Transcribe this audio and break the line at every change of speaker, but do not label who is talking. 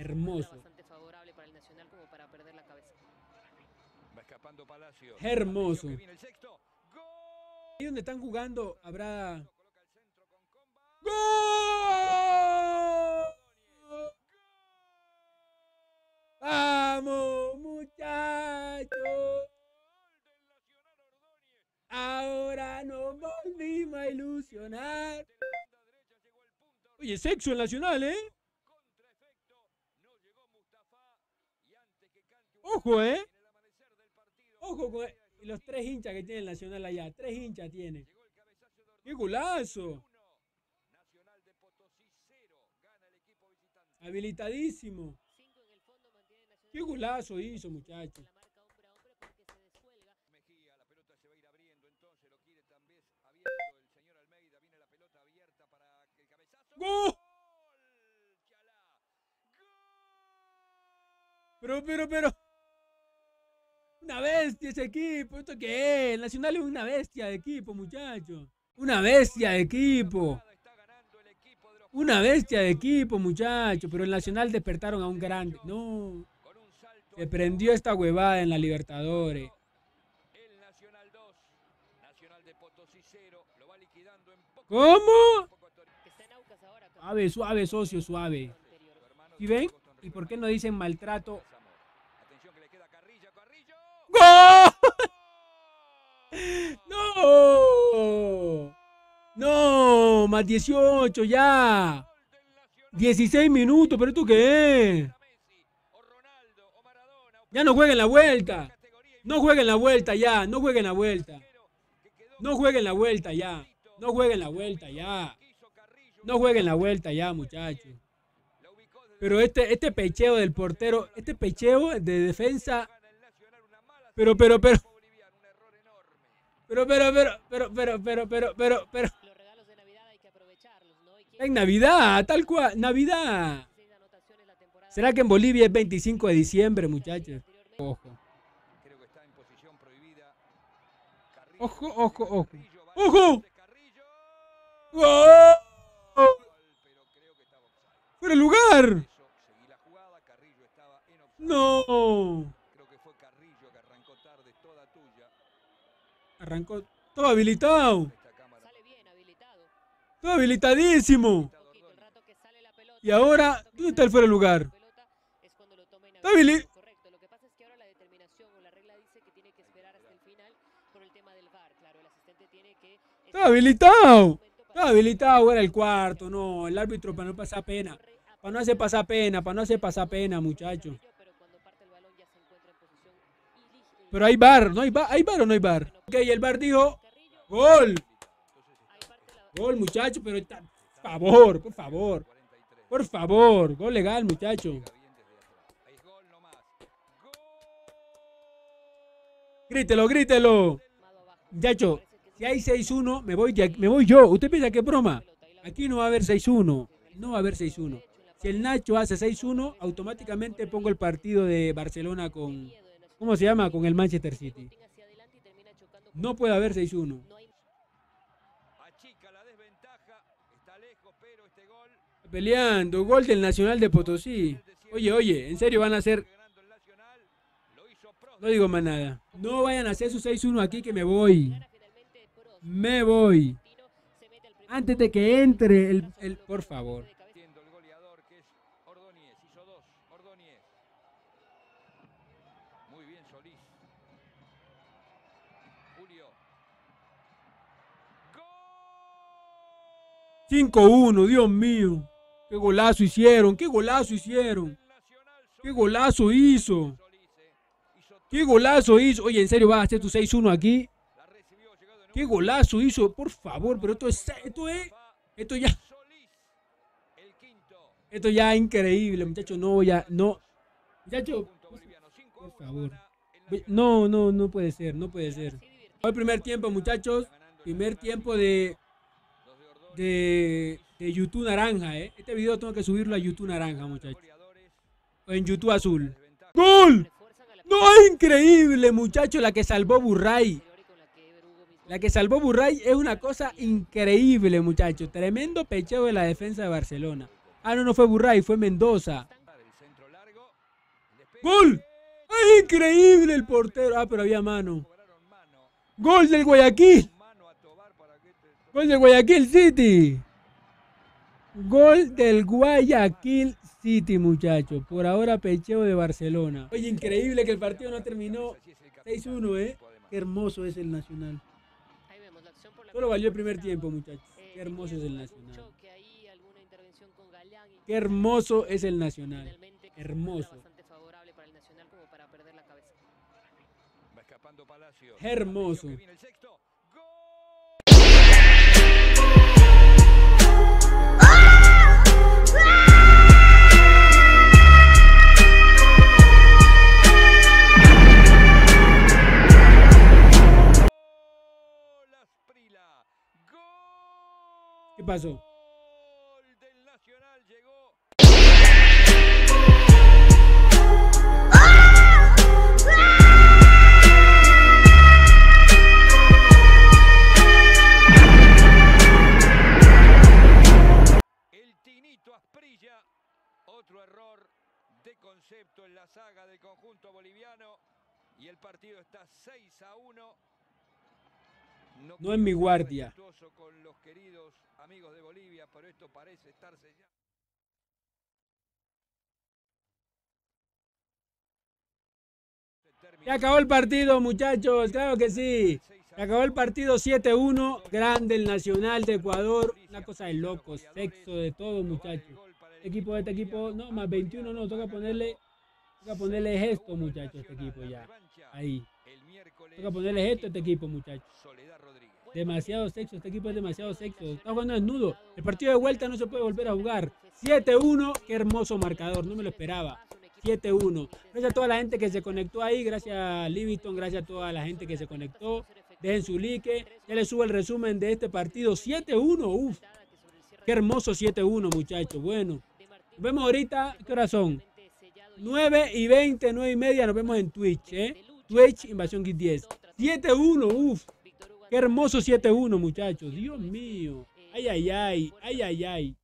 Hermoso.
Bastante favorable para el Nacional como para perder la cabeza.
Va escapando Palacios.
Hermoso.
Que viene el sexto. ¡Gol!
Ahí donde están jugando habrá...
Coloca el centro con Comba.
¡Gol! ¡Vamos, muchachos!
Gol del Nacional Ordóñez.
Ahora nos volvimos a ilusionar.
De la banda derecha llegó el punto.
Oye, sexo en Nacional, ¿eh?
Contra efecto. No llegó Mustafa. Y antes que cante un
Ojo,
gol
¿eh?
en el amanecer del partido.
Ojo con y los 3 hinchas que tiene el Nacional allá. 3 hinchas tiene.
Llegó el cabezazo de Ordóñez.
¡Qué golazo!
1. Nacional de Potosí 0. Gana el equipo visitante.
Habilitadísimo.
5 en el fondo mantiene Nacional.
¡Qué golazo hizo, muchacho!
La marca hombre a hombre porque se descuelga.
Mejía, la pelota se va a ir abriendo, entonces lo quiere también abierto el señor Almeida. Viene la pelota abierta para que el cabezazo.
¡Gol!
¡Chalá!
Pero. Una bestia ese equipo. ¿Esto qué es? El Nacional es una bestia de equipo, muchacho. Una bestia de equipo.
Está ganando el equipo de los
Una bestia de equipo, muchacho. Pero el Nacional despertaron a un grande. No.
con un salto.
Se prendió esta huevada en la Libertadores.
El Nacional 2. Nacional de Potosí 0. Lo va liquidando en poco.
¿Cómo?
Que está en Aucas ahora.
Suave, suave, socio, suave. ¿Y ven? ¿Y por qué no dicen maltrato?
Atención que le queda Carrillo. Carrillo.
¡Gol! ¡No! ¡No! Más 18 ya. 16 minutos, ¿pero esto qué es? Ya no jueguen la vuelta. No jueguen la vuelta ya. No jueguen la vuelta. No jueguen la vuelta ya. No jueguen la vuelta ya. No jueguen la vuelta ya, muchachos. Pero este pecheo del portero, este pecheo de defensa. Pero.
Los regalos de Navidad hay que aprovecharlos, ¿no? Y
En Navidad, tal cual, Navidad.
16 anotaciones la temporada.
¿Será que en Bolivia es 25 de diciembre, muchachos? Ojo.
Creo que está en posición prohibida.
Ojo, ojo, ojo.
Carrillo va
¡Ojo!
de Carrillo.
¡Gol!
Pero creo que estaba offside.
¡Fuera de lugar!
Eso, seguí la jugada. Carrillo estaba en offside.
No.
Creo que fue Carrillo que arrancó tarde, toda tuya.
Arrancó. Todo habilitado.
Esta cámara.
Sale bien, habilitado.
Todo habilitadísimo.
Poquito, el rato que sale la pelota.
Y ahora, ¿dónde está el fuera de lugar?
Pelota es cuando lo toma
Está habili-
inhabilitado, correcto. Lo que pasa es que ahora la determinación o la regla dice que tiene que esperar hasta el final por el tema del VAR. Claro, el asistente tiene que
Está habilitado. Está habilitado, era el cuarto. No, el árbitro para no pasar pena. Para no hacer pasar pena, para no hacer pasar pena, muchachos.
pero cuando parte el balón ya se encuentra en posición
Pero hay VAR, ¿no hay VAR? ¿Hay VAR o no hay VAR? Ok, el VAR dijo, gol. Gol, muchachos, pero está... Por favor, por favor. Por favor, gol legal, muchachos.
Ahí es gol nomás. Gol.
Grítelo, grítelo. Muchachos, si hay 6-1, me voy yo. ¿Usted piensa que es broma? Aquí no va a haber 6-1. No va a haber 6-1. Si el Nacho hace 6-1, automáticamente pongo el partido de Barcelona con... ¿Cómo se llama? Con el Manchester City. No puede haber 6-1.
Achica la desventaja. Está lejos, pero este gol.
Peleando, gol del Nacional de Potosí. Oye, ¿en serio van a hacer?
Ganando el Nacional. Lo hizo Prost.
No digo más nada. No vayan a hacer su 6-1 aquí que me voy. Me voy. Antes de que entre el... Por favor.
Siendo el goleador que es Ordóñez. Hizo 2. Ordóñez. Muy bien Solís. Julio. ¡Gol!
5-1, Dios mío. Qué golazo hicieron, qué golazo hicieron.
Nacional
Qué golazo hizo.
Solís, hizo
Qué golazo hizo. Oye, ¿en serio vas a hacer tu 6-1 aquí?
la recibió, llegado de
Qué
nuevo.
golazo hizo, por favor. Pero esto ya...
Solís. El quinto.
Esto ya es increíble, muchachos. No, ya, no. Muchachos,
Punto boliviano. 5
por
1
favor.
gana el
No puede ser, no puede ser. El primer tiempo, muchachos. Primer tiempo de YouTube Naranja, ¿eh? Este video tengo que subirlo a YouTube Naranja, muchachos. O en YouTube Azul. ¡Gol! No, es increíble, muchachos, la que salvó Burray. La que salvó Burray es una cosa increíble, muchachos. Tremendo pecheo de la defensa de Barcelona. Ah, no fue Burray, fue Mendoza. ¡Gol! ¡Ay, increíble el portero! Ah, pero había mano. ¡Gol del Guayaquil! ¡Gol del Guayaquil City! Gol del Guayaquil City, muchachos. Por ahora pecheo de Barcelona. Oye, increíble que el partido no terminó 6-1, ¿eh? Qué hermoso es el Nacional.
Ahí vemos la acción por la
Solo
cual
valió el primer
está,
tiempo, muchachos. Qué hermoso es el
tenías algún
Nacional.
choque ahí, alguna intervención con Galán y
Qué hermoso es el Nacional.
finalmente
Hermoso.
bastante favorable para el Nacional como para perder la cabeza.
Va escapando Palacios.
Hermoso.
Que viene el sexto. ¡Gol! Asprila. ¡Gol!
¿Qué pasó?
Gol del Nacional llegó. El Tinito Asprilla. Otro error de concepto en la saga del conjunto boliviano. Y el partido está 6-1.
No en mi guardia.
Con los queridos amigos de Bolivia, pero esto parece estar sellado.
Se acabó el partido, muchachos. Claro que sí. Se acabó el partido 7-1. Grande el Nacional de Ecuador. Una cosa de locos. Sexo de todo, muchachos. Este equipo, no, más 21 no. Toca ponerle gesto, muchachos, este equipo ya. Ahí. Toca ponerle gesto a este equipo, muchachos. Demasiado sexo, este equipo es demasiado sexo. Está jugando desnudo. El partido de vuelta no se puede volver a jugar. 7-1, qué hermoso marcador, no me lo esperaba. 7-1. Gracias a toda la gente que se conectó ahí, gracias a Livingston, gracias a toda la gente que se conectó. Dejen su like, ya les subo el resumen de este partido. 7-1, uff. Qué hermoso 7-1, muchachos. Bueno, nos vemos ahorita. ¿Qué horas son? 9:20, 9:30, nos vemos en Twitch, Twitch, Invasión Geek 10. 7-1, uff. Qué hermoso 7-1, muchachos. Dios mío. Ay, ay, ay. Ay, ay, ay.